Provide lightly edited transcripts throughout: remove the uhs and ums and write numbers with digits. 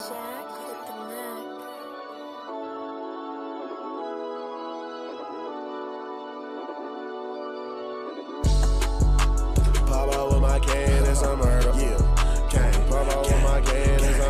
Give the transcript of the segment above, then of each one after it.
Jack with the neck. Pop out with my can and some murder. Yeah, can pop out with my can and some.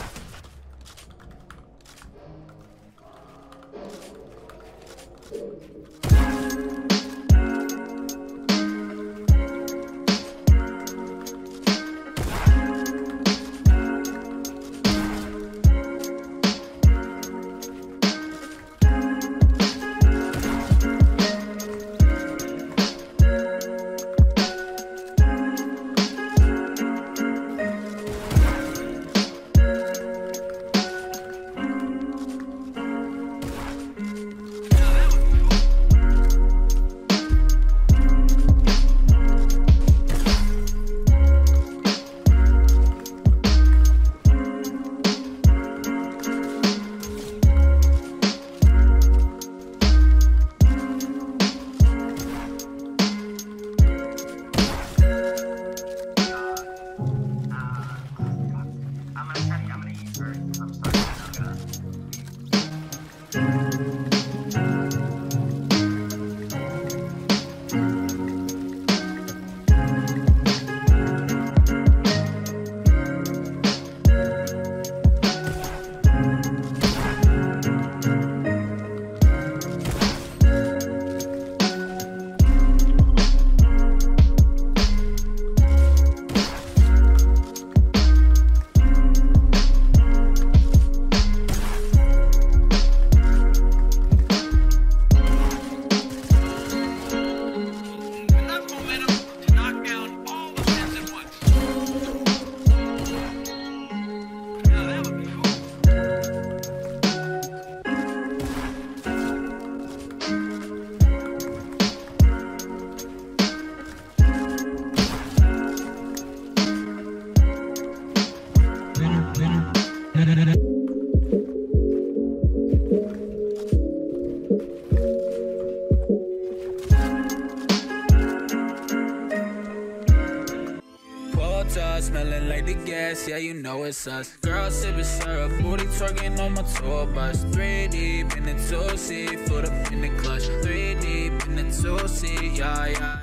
Smelling like the gas, yeah, you know it's us. Girl sipping syrup, booty twerking on my tour bus. 3 deep in the 2C, foot up in the clutch. 3 deep in the 2C, yeah, yeah.